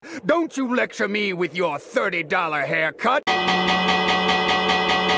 Don't you lecture me with your $30 haircut!